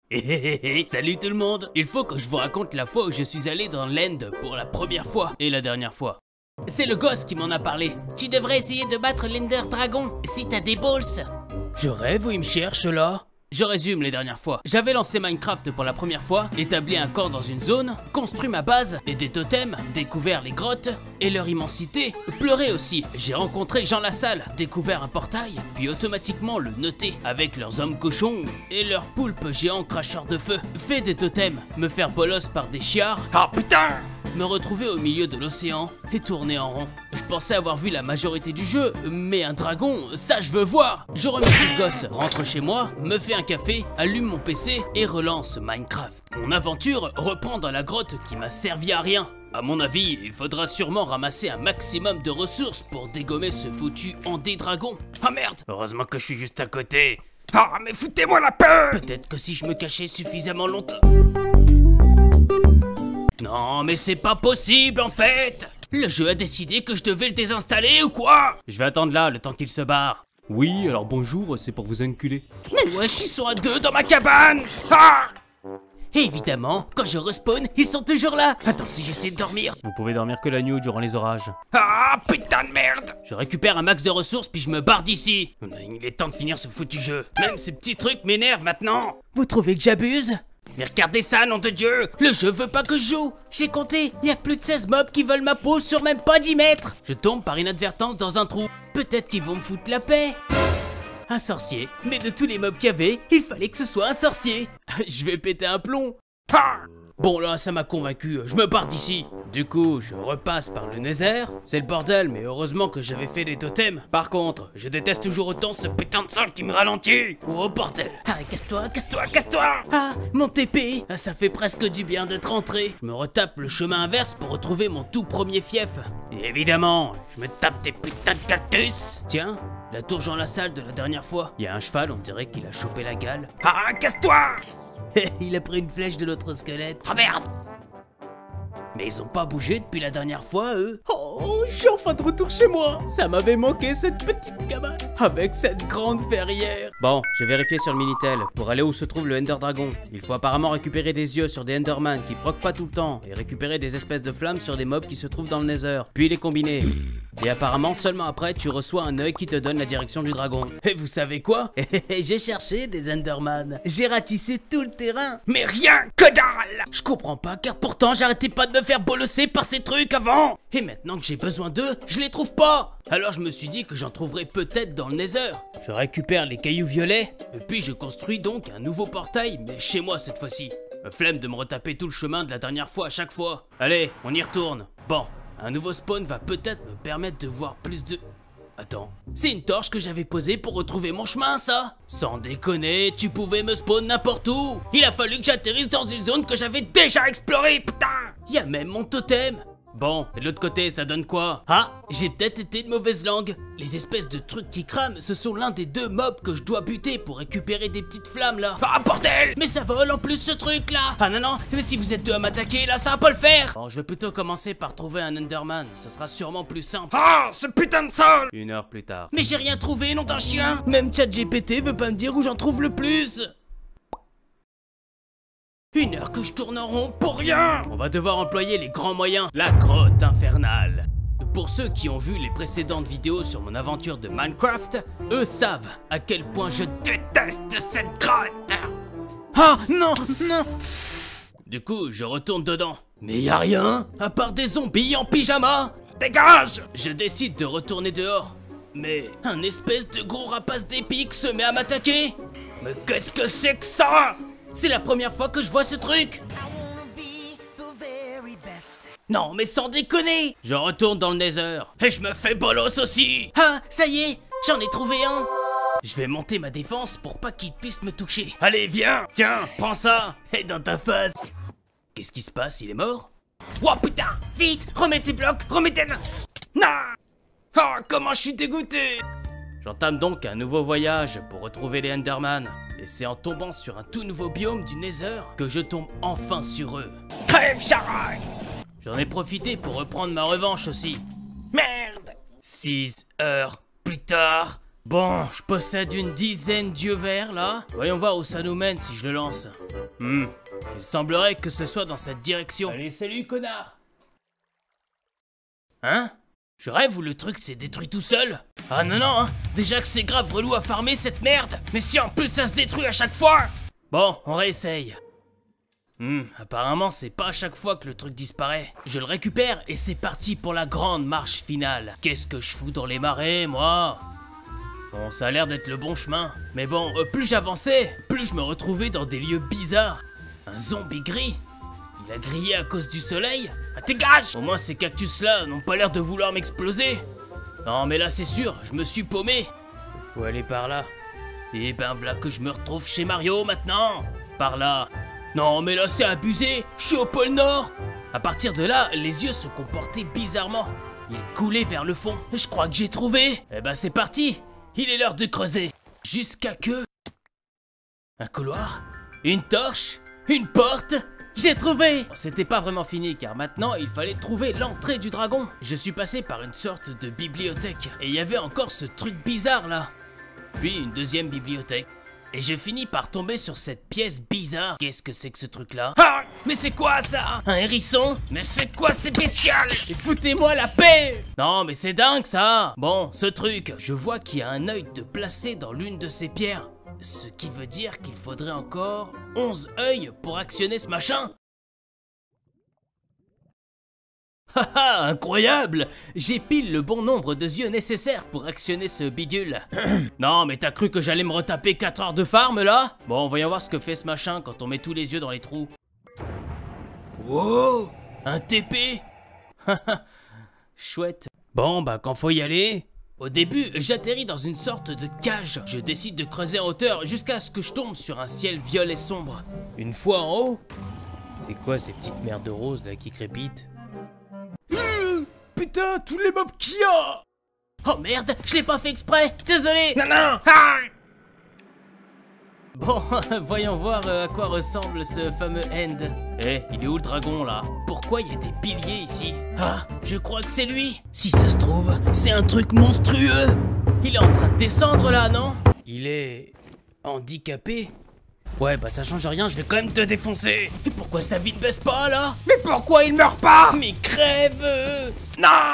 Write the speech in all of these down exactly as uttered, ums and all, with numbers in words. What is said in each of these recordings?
Salut tout le monde. Il faut que je vous raconte la fois où je suis allé dans l'End pour la première fois et la dernière fois. C'est le gosse qui m'en a parlé. Tu devrais essayer de battre l'Ender Dragon si t'as des balls. Je rêve où il me cherche là. Je résume les dernières fois. J'avais lancé Minecraft pour la première fois, établi un camp dans une zone, construit ma base et des totems, découvert les grottes et leur immensité, pleuré aussi. J'ai rencontré Jean Lassalle, découvert un portail, puis automatiquement le noté avec leurs hommes cochons et leurs poulpes géants cracheurs de feu. Fait des totems, me faire bolos par des chiards. Ah putain! Me retrouver au milieu de l'océan et tourner en rond. Je pensais avoir vu la majorité du jeu, mais un dragon, ça je veux voir. Je remercie le gosse, rentre chez moi, me fais un café, allume mon P C et relance Minecraft. Mon aventure reprend dans la grotte qui m'a servi à rien. À mon avis, il faudra sûrement ramasser un maximum de ressources pour dégommer ce foutu Andé dragon. Ah merde! Heureusement que je suis juste à côté. Ah mais foutez-moi la paix! Peut-être que si je me cachais suffisamment longtemps... Non mais c'est pas possible en fait! Le jeu a décidé que je devais le désinstaller ou quoi? Je vais attendre là le temps qu'il se barre. Oui, alors bonjour, c'est pour vous enculer. Mais wesh, ils sont à deux dans ma cabane! Ah! Et évidemment, quand je respawn, ils sont toujours là. Attends, si j'essaie de dormir... Vous pouvez dormir que la nuit ou durant les orages. Ah, putain de merde! Je récupère un max de ressources puis je me barre d'ici. Il est temps de finir ce foutu jeu. Même ces petits trucs m'énervent maintenant. Vous trouvez que j'abuse? Mais regardez ça, nom de Dieu! Le jeu veut pas que je joue! J'ai compté, il y a plus de seize mobs qui veulent ma peau sur même pas dix mètres! Je tombe par inadvertance dans un trou. Peut-être qu'ils vont me foutre la paix! Un sorcier. Mais de tous les mobs qu'il y avait, il fallait que ce soit un sorcier! Je vais péter un plomb! Ah! Bon là, ça m'a convaincu, je me barre d'ici. Du coup, je repasse par le Nether. C'est le bordel, mais heureusement que j'avais fait des totems. Par contre, je déteste toujours autant ce putain de sol qui me ralentit. Oh bordel. Ah, casse-toi, casse-toi, casse-toi. Ah, mon T P. Ah, ça fait presque du bien d'être rentré. Je me retape le chemin inverse pour retrouver mon tout premier fief. Et évidemment, je me tape des putains de cactus. Tiens, la tour Jean Lassalle de la dernière fois. Il y a un cheval, on dirait qu'il a chopé la gale. Ah, casse-toi. Il a pris une flèche de l'autre squelette. Oh merde! Mais ils ont pas bougé depuis la dernière fois, eux. Oh, je suis enfin de retour chez moi. Ça m'avait manqué cette petite cabane avec cette grande verrière. Bon, j'ai vérifié sur le Minitel pour aller où se trouve le Ender Dragon. Il faut apparemment récupérer des yeux sur des Enderman qui proc pas tout le temps et récupérer des espèces de flammes sur des mobs qui se trouvent dans le Nether. Puis les combiner. Et apparemment, seulement après, tu reçois un œil qui te donne la direction du dragon. Et vous savez quoi? J'ai cherché des Enderman. J'ai ratissé tout le terrain. Mais rien que dalle! Je comprends pas, car pourtant, j'arrêtais pas de me faire bolosser par ces trucs avant. Et maintenant que j'ai besoin d'eux, je les trouve pas. Alors je me suis dit que j'en trouverais peut-être dans le Nether. Je récupère les cailloux violets, et puis je construis donc un nouveau portail, mais chez moi cette fois-ci. Flemme de me retaper tout le chemin de la dernière fois à chaque fois. Allez, on y retourne. Bon. Un nouveau spawn va peut-être me permettre de voir plus de... Attends, c'est une torche que j'avais posée pour retrouver mon chemin, ça? Sans déconner, tu pouvais me spawn n'importe où. Il a fallu que j'atterrisse dans une zone que j'avais déjà explorée, putain. Il y a même mon totem. Bon, et de l'autre côté, ça donne quoi? Ah, j'ai peut-être été de mauvaise langue. Les espèces de trucs qui crament, ce sont l'un des deux mobs que je dois buter pour récupérer des petites flammes, là. Ah, bordel! Mais ça vole en plus, ce truc-là. Ah non, non, mais si vous êtes deux à m'attaquer, là, ça va pas le faire. Bon, je vais plutôt commencer par trouver un Enderman. Ce sera sûrement plus simple. Ah, ce putain de sol! Une heure plus tard. Mais j'ai rien trouvé, nom d'un chien. Même ChatGPT veut pas me dire où j'en trouve le plus. Une heure que je tourne en rond pour rien. On va devoir employer les grands moyens. La grotte infernale. Pour ceux qui ont vu les précédentes vidéos sur mon aventure de Minecraft, eux savent à quel point je déteste cette grotte. Ah non, non. Du coup, je retourne dedans. Mais y a rien, à part des zombies en pyjama. Dégage! Je décide de retourner dehors. Mais un espèce de gros rapace d'épique se met à m'attaquer. Mais qu'est-ce que c'est que ça? C'est la première fois que je vois ce truc. Non mais sans déconner. Je retourne dans le Nether. Et je me fais bolos aussi. Ah, ça y est, j'en ai trouvé un. Je vais monter ma défense pour pas qu'il puisse me toucher. Allez, viens. Tiens, prends ça. Et dans ta face. Qu'est-ce qui se passe? Il est mort? Oh putain. Vite, remets tes blocs, remets tes... Non. Oh, comment je suis dégoûté. J'entame donc un nouveau voyage pour retrouver les Enderman. Et c'est en tombant sur un tout nouveau biome du Nether que je tombe enfin sur eux. Crève, charraille! J'en ai profité pour reprendre ma revanche aussi. Merde! Six heures plus tard... Bon, je possède une dizaine d'yeux verts là. Voyons voir où ça nous mène si je le lance. Hmm, il semblerait que ce soit dans cette direction. Allez, salut connard. Hein? Je rêve ou le truc s'est détruit tout seul? Ah non non, hein. Déjà que c'est grave relou à farmer cette merde. Mais si en plus ça se détruit à chaque fois. Bon, on réessaye. Hmm, apparemment c'est pas à chaque fois que le truc disparaît. Je le récupère et c'est parti pour la grande marche finale. Qu'est-ce que je fous dans les marais, moi? Bon, ça a l'air d'être le bon chemin. Mais bon, euh, plus j'avançais, plus je me retrouvais dans des lieux bizarres. Un zombie gris. Il a grillé à cause du soleil. Ah, dégage! Au moins ces cactus-là n'ont pas l'air de vouloir m'exploser. Non, mais là c'est sûr, je me suis paumé. Faut aller par là. Et ben voilà que je me retrouve chez Mario maintenant. Par là. Non, mais là c'est abusé. Je suis au pôle Nord. À partir de là, les yeux se comportaient bizarrement. Ils coulaient vers le fond. Je crois que j'ai trouvé. Eh ben c'est parti. Il est l'heure de creuser. Jusqu'à que... Un couloir? Une torche? Une porte? J'ai trouvé! C'était pas vraiment fini car maintenant il fallait trouver l'entrée du dragon. Je suis passé par une sorte de bibliothèque et il y avait encore ce truc bizarre là. Puis une deuxième bibliothèque. Et je finis par tomber sur cette pièce bizarre. Qu'est-ce que c'est que ce truc là? Ah! Mais c'est quoi ça? Un hérisson? Mais c'est quoi ces bestioles? Et foutez-moi la paix! Non mais c'est dingue ça! Bon, ce truc, je vois qu'il y a un œil de placé dans l'une de ces pierres. Ce qui veut dire qu'il faudrait encore onze œils pour actionner ce machin. Haha, incroyable! J'ai pile le bon nombre de yeux nécessaires pour actionner ce bidule. Non, mais t'as cru que j'allais me retaper quatre heures de farm là? Bon, voyons voir ce que fait ce machin quand on met tous les yeux dans les trous. Wow! Un T P? Chouette. Bon, bah quand faut y aller... Au début, j'atterris dans une sorte de cage. Je décide de creuser en hauteur jusqu'à ce que je tombe sur un ciel violet sombre. Une fois en haut... C'est quoi ces petites merdes roses là qui crépitent? Mmh, putain, tous les mobs qu'il y a! Oh merde, je l'ai pas fait exprès. Désolé. Non, non. Ah! Bon, voyons voir à quoi ressemble ce fameux end. Eh, il est où le dragon là? Pourquoi il y a des piliers ici? Ah, je crois que c'est lui. Si ça se trouve, c'est un truc monstrueux. Il est en train de descendre là, non? Il est... handicapé? Ouais, bah ça change rien, je vais quand même te défoncer. Et pourquoi sa vie ne baisse pas là? Mais pourquoi il meurt pas? Mais crève! Non!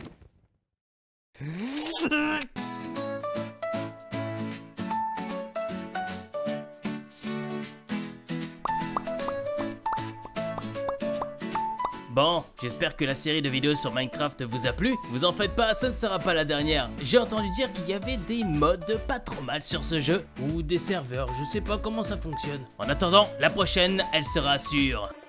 Bon, j'espère que la série de vidéos sur Minecraft vous a plu. Vous en faites pas, ça ne sera pas la dernière. J'ai entendu dire qu'il y avait des mods pas trop mal sur ce jeu. Ou des serveurs, je sais pas comment ça fonctionne. En attendant, la prochaine, elle sera sur...